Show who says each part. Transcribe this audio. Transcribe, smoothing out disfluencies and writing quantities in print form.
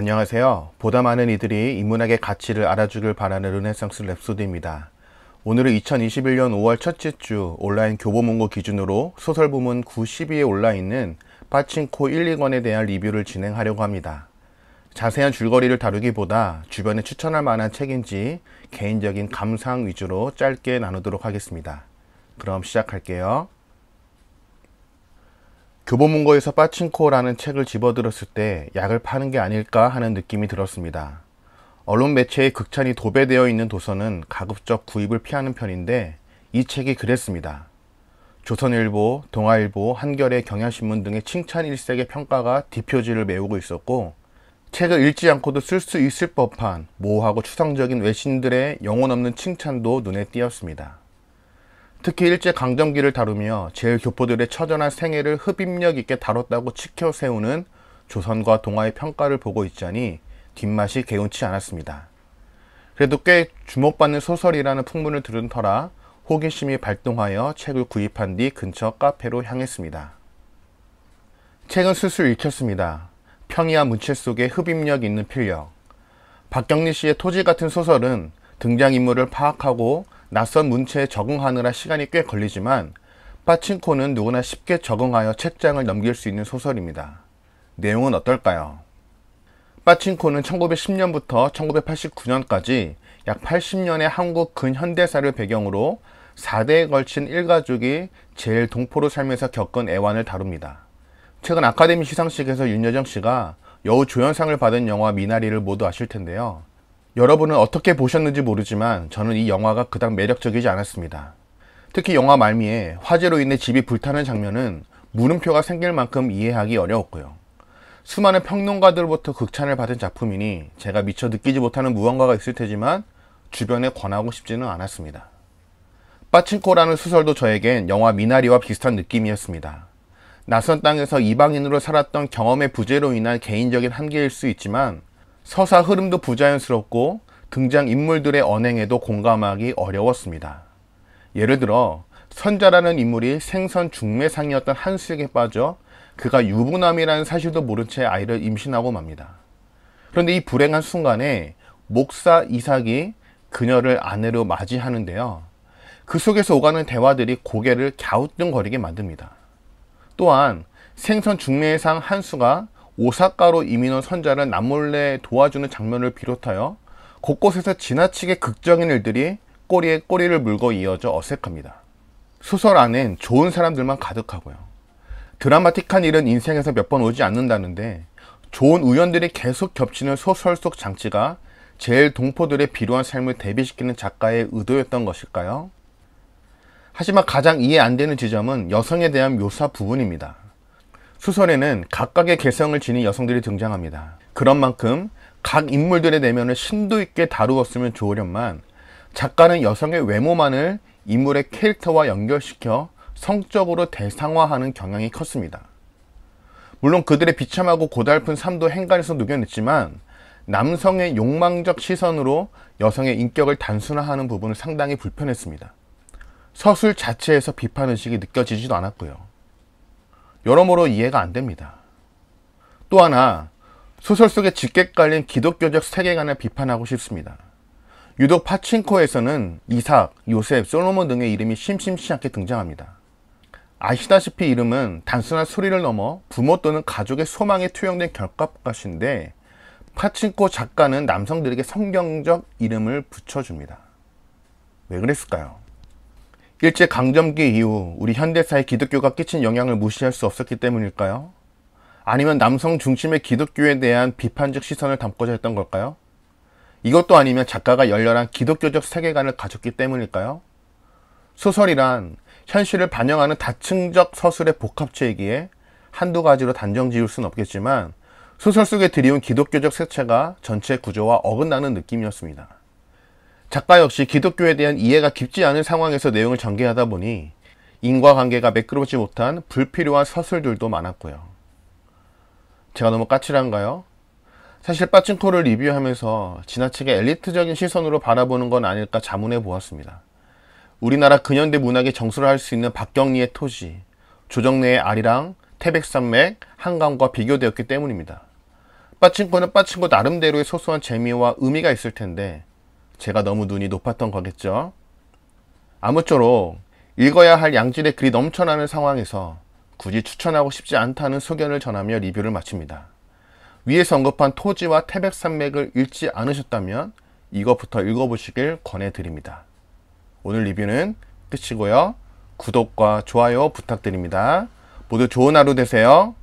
Speaker 1: 안녕하세요. 보다 많은 이들이 인문학의 가치를 알아주길 바라는 르네상스 랩소디입니다. 오늘은 2021년 5월 첫째 주 온라인 교보문고 기준으로 소설 부문 90위에 올라있는 빠친코 1, 2권에 대한 리뷰를 진행하려고 합니다. 자세한 줄거리를 다루기보다 주변에 추천할 만한 책인지 개인적인 감상 위주로 짧게 나누도록 하겠습니다. 그럼 시작할게요. 교보문고에서 빠친코라는 책을 집어들었을 때 약을 파는 게 아닐까 하는 느낌이 들었습니다. 언론 매체에 극찬이 도배되어 있는 도서는 가급적 구입을 피하는 편인데 이 책이 그랬습니다. 조선일보, 동아일보, 한겨레, 경향신문 등의 칭찬 일색의 평가가 뒷표지를 메우고 있었고, 책을 읽지 않고도 쓸 수 있을 법한 모호하고 추상적인 외신들의 영혼 없는 칭찬도 눈에 띄었습니다. 특히 일제강점기를 다루며 제일교포들의 처절한 생애를 흡입력 있게 다뤘다고 치켜 세우는 조선과 동아의 평가를 보고 있자니 뒷맛이 개운치 않았습니다. 그래도 꽤 주목받는 소설이라는 풍문을 들은 터라 호기심이 발동하여 책을 구입한 뒤 근처 카페로 향했습니다. 책은 슬슬 읽혔습니다. 평이한 문체 속에 흡입력 있는 필력. 박경리 씨의 토지 같은 소설은 등장인물을 파악하고 낯선 문체에 적응하느라 시간이 꽤 걸리지만 빠친코는 누구나 쉽게 적응하여 책장을 넘길 수 있는 소설입니다. 내용은 어떨까요? 빠친코는 1910년부터 1989년까지 약 80년의 한국 근현대사를 배경으로 4대에 걸친 일가족이 제일 동포로 살면서 겪은 애환을 다룹니다. 최근 아카데미 시상식에서 윤여정 씨가 여우 조연상을 받은 영화 미나리를 모두 아실 텐데요. 여러분은 어떻게 보셨는지 모르지만 저는 이 영화가 그닥 매력적이지 않았습니다. 특히 영화 말미에 화재로 인해 집이 불타는 장면은 물음표가 생길 만큼 이해하기 어려웠고요. 수많은 평론가들로부터 극찬을 받은 작품이니 제가 미처 느끼지 못하는 무언가가 있을 테지만 주변에 권하고 싶지는 않았습니다. 빠친코라는 소설도 저에겐 영화 미나리와 비슷한 느낌이었습니다. 낯선 땅에서 이방인으로 살았던 경험의 부재로 인한 개인적인 한계일 수 있지만 서사 흐름도 부자연스럽고 등장인물들의 언행에도 공감하기 어려웠습니다. 예를 들어 선자라는 인물이 생선 중매상이었던 한수에게 빠져 그가 유부남이라는 사실도 모른 채 아이를 임신하고 맙니다. 그런데 이 불행한 순간에 목사 이삭이 그녀를 아내로 맞이하는데요. 그 속에서 오가는 대화들이 고개를 갸우뚱거리게 만듭니다. 또한 생선 중매상 한수가 오사카로 이민 온 선자를 남몰래 도와주는 장면을 비롯하여 곳곳에서 지나치게 극적인 일들이 꼬리에 꼬리를 물고 이어져 어색합니다. 소설 안엔 좋은 사람들만 가득하고요. 드라마틱한 일은 인생에서 몇 번 오지 않는다는데 좋은 우연들이 계속 겹치는 소설 속 장치가 제일 동포들의 비루한 삶을 대비시키는 작가의 의도였던 것일까요? 하지만 가장 이해 안 되는 지점은 여성에 대한 묘사 부분입니다. 소설에는 각각의 개성을 지닌 여성들이 등장합니다. 그런 만큼 각 인물들의 내면을 심도 있게 다루었으면 좋으련만 작가는 여성의 외모만을 인물의 캐릭터와 연결시켜 성적으로 대상화하는 경향이 컸습니다. 물론 그들의 비참하고 고달픈 삶도 행간에서 녹여냈지만 남성의 욕망적 시선으로 여성의 인격을 단순화하는 부분은 상당히 불편했습니다. 서술 자체에서 비판의식이 느껴지지도 않았고요. 여러모로 이해가 안 됩니다. 또 하나, 소설 속에 짙게 깔린 기독교적 세계관을 비판하고 싶습니다. 유독 빠친코에서는 이삭, 요셉, 솔로몬 등의 이름이 심심치 않게 등장합니다. 아시다시피 이름은 단순한 소리를 넘어 부모 또는 가족의 소망에 투영된 결값값인데 빠친코 작가는 남성들에게 성경적 이름을 붙여줍니다. 왜 그랬을까요? 일제강점기 이후 우리 현대사에 기독교가 끼친 영향을 무시할 수 없었기 때문일까요? 아니면 남성 중심의 기독교에 대한 비판적 시선을 담고자 했던 걸까요? 이것도 아니면 작가가 열렬한 기독교적 세계관을 가졌기 때문일까요? 소설이란 현실을 반영하는 다층적 서술의 복합체이기에 한두 가지로 단정 지을 수는 없겠지만 소설 속에 드리운 기독교적 색채가 전체 구조와 어긋나는 느낌이었습니다. 작가 역시 기독교에 대한 이해가 깊지 않은 상황에서 내용을 전개하다 보니 인과관계가 매끄럽지 못한 불필요한 서술들도 많았고요. 제가 너무 까칠한가요? 사실 빠친코를 리뷰하면서 지나치게 엘리트적인 시선으로 바라보는 건 아닐까 자문해 보았습니다. 우리나라 근현대 문학의 정수를 할 수 있는 박경리의 토지, 조정래의 아리랑, 태백산맥, 한강과 비교되었기 때문입니다. 빠친코는 빠친코 나름대로의 소소한 재미와 의미가 있을 텐데 제가 너무 눈이 높았던 거겠죠. 아무쪼록 읽어야 할 양질의 글이 넘쳐나는 상황에서 굳이 추천하고 싶지 않다는 소견을 전하며 리뷰를 마칩니다. 위에서 언급한 토지와 태백산맥을 읽지 않으셨다면 이것부터 읽어보시길 권해드립니다. 오늘 리뷰는 끝이고요. 구독과 좋아요 부탁드립니다. 모두 좋은 하루 되세요.